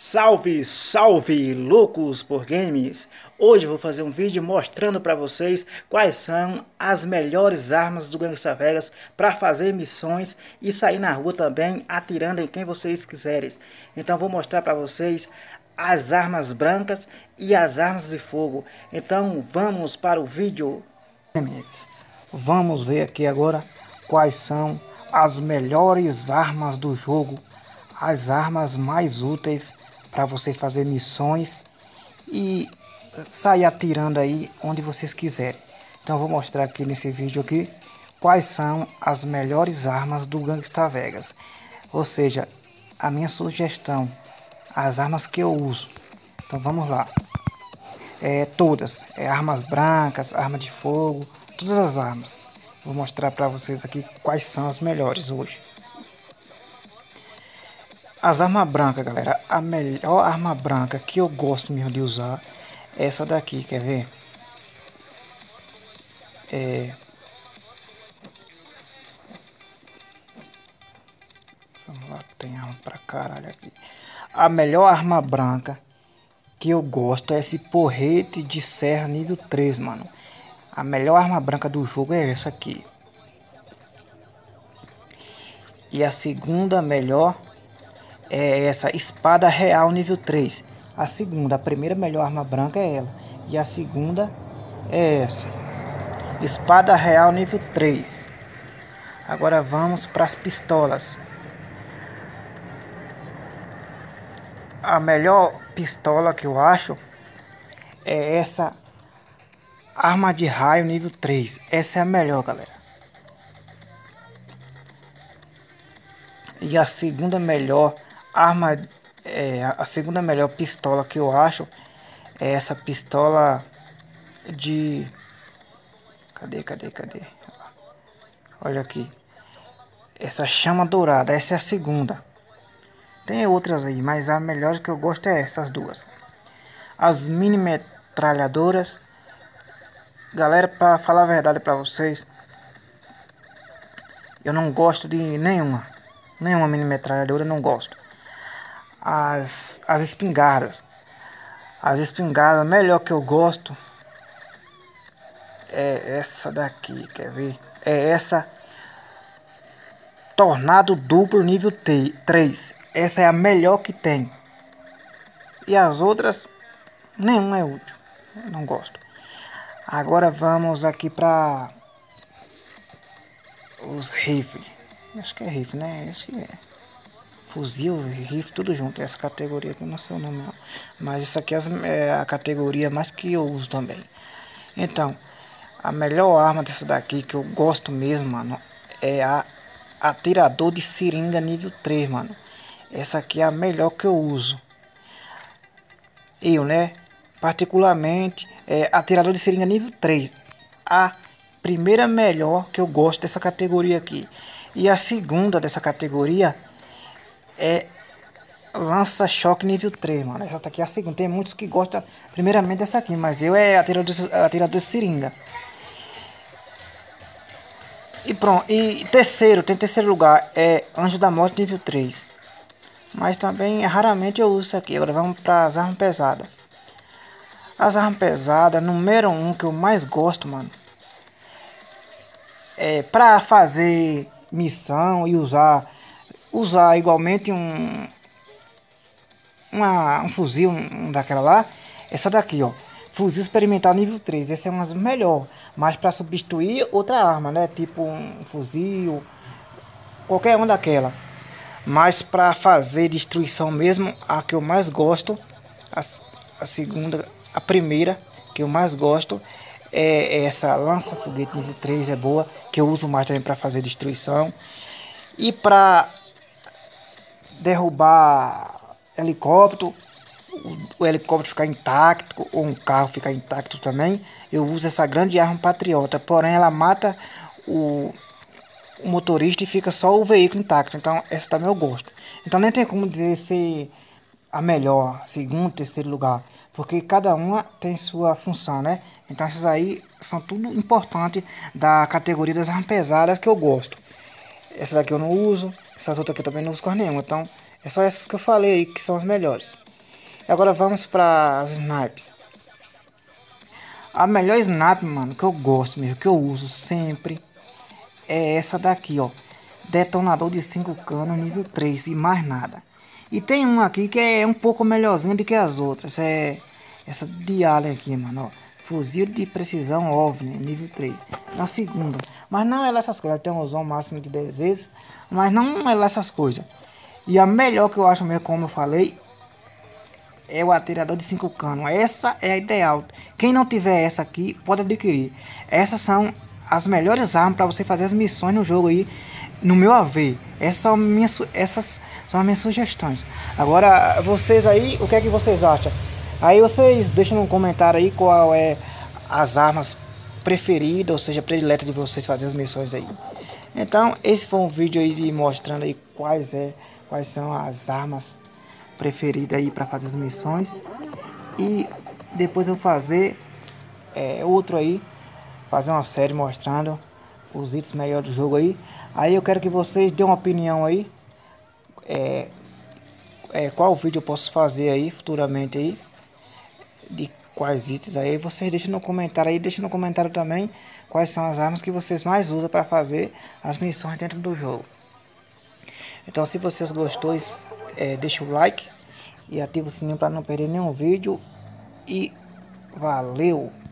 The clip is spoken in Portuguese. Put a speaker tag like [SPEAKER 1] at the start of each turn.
[SPEAKER 1] Salve, salve, loucos por games! Hoje eu vou fazer um vídeo mostrando para vocês quais são as melhores armas do Gangsta Vegas para fazer missões e sair na rua também atirando em quem vocês quiserem. Então vou mostrar para vocês as armas brancas e as armas de fogo. Então vamos para o vídeo. Vamos ver aqui agora quais são as melhores armas do jogo, as armas mais úteis para você fazer missões e sair atirando aí onde vocês quiserem. Então eu vou mostrar aqui nesse vídeo aqui quais são as melhores armas do Gangsta Vegas, ou seja, a minha sugestão, as armas que eu uso. Então vamos lá. Todas, armas brancas, arma de fogo, todas as armas. Vou mostrar para vocês aqui quais são as melhores hoje. As armas brancas, galera, a melhor arma branca que eu gosto mesmo de usar é essa daqui, quer ver? Vamos lá, tem arma pra caralho aqui. A melhor arma branca que eu gosto é esse porrete de serra nível 3, mano. A melhor arma branca do jogo é essa aqui. E a segunda melhor é essa espada real nível 3. A primeira melhor arma branca é ela. E a segunda é essa. Espada real nível 3. Agora vamos para as pistolas. A melhor pistola que eu acho é essa arma de raio nível 3. Essa é a melhor, galera. E a segunda melhor arma, a segunda melhor pistola que eu acho é essa pistola de... Cadê? Olha aqui. Essa chama dourada, essa é a segunda. Tem outras aí, mas a melhor que eu gosto é essas duas. As mini metralhadoras. Galera, para falar a verdade para vocês, eu não gosto de nenhuma mini metralhadora, eu não gosto. As espingardas. As espingardas, a melhor que eu gosto é essa daqui, quer ver? É essa Tornado duplo nível 3. Essa é a melhor que tem. E as outras, nenhuma é útil. Eu não gosto. Agora vamos aqui para os rifles. Acho que é rifle, né? Acho que é. Fuzil, rifle, tudo junto. Essa categoria aqui, não sei o nome não. Mas essa aqui é a categoria mais que eu uso também. Então, a melhor arma dessa daqui que eu gosto mesmo, mano, é a atirador de seringa nível 3, mano. Essa aqui é a melhor que eu uso. Eu, né? Particularmente, atirador de seringa nível 3. A primeira melhor que eu gosto dessa categoria aqui. E a segunda dessa categoria é lança-choque nível 3, mano. Essa aqui é a segunda. Tem muitos que gostam primeiramente dessa aqui, mas eu atirador de seringa. E pronto. E tem terceiro lugar, é Anjo da Morte nível 3. Mas também raramente eu uso isso aqui. Agora vamos para as armas pesadas. As armas pesadas, número 1 que eu mais gosto, mano, é para fazer missão e usar igualmente um fuzil daquela lá. Essa daqui, ó, fuzil experimental nível 3. Essa é uma das melhores, mas para substituir outra arma, né, tipo um fuzil, qualquer uma daquela. Mas para fazer destruição mesmo, a que eu mais gosto, a primeira que eu mais gosto é essa lança-foguete nível 3, é boa, que eu uso mais também para fazer destruição. E para derrubar helicóptero, o helicóptero ficar intacto, ou um carro ficar intacto também, eu uso essa grande arma patriota, porém ela mata o motorista e fica só o veículo intacto. Então essa também eu gosto. Então nem tem como dizer se a melhor, segundo, terceiro lugar, porque cada uma tem sua função, né? Então essas aí são tudo importante da categoria das armas pesadas que eu gosto. Essas aqui eu não uso, essas outras aqui eu também não uso quase nenhuma. Então é só essas que eu falei aí que são as melhores. Agora vamos para as snipes. A melhor snipe, mano, que eu gosto mesmo, que eu uso sempre, é essa daqui, ó. Detonador de 5 canos, nível 3 e mais nada. E tem um aqui que é um pouco melhorzinho do que as outras. É essa de alien aqui, mano, ó. Fuzil de precisão OVNI, nível 3. Na segunda. Mas não é lá essas coisas. Tem um zoom máximo de 10 vezes. Mas não é lá essas coisas. E a melhor que eu acho mesmo, como eu falei, é o atirador de 5 canos. Essa é a ideal. Quem não tiver essa aqui, pode adquirir. Essas são as melhores armas para você fazer as missões no jogo aí. No meu AV. Essas são as minhas sugestões. Agora, vocês aí, o que é que vocês acham? Aí vocês deixam no comentário aí qual é as armas preferidas, ou seja, prediletas de vocês fazer as missões aí. Então, esse foi um vídeo aí de mostrando aí quais são as armas preferidas aí para fazer as missões. E depois eu fazer outro aí, fazer uma série mostrando os itens melhores do jogo aí. Aí eu quero que vocês dêem uma opinião aí, qual vídeo eu posso fazer aí futuramente aí, de quais itens aí. Vocês deixam no comentário aí, deixa no comentário também quais são as armas que vocês mais usam para fazer as missões dentro do jogo. Então, se vocês gostou, deixa o like e ativa o sininho para não perder nenhum vídeo. E valeu!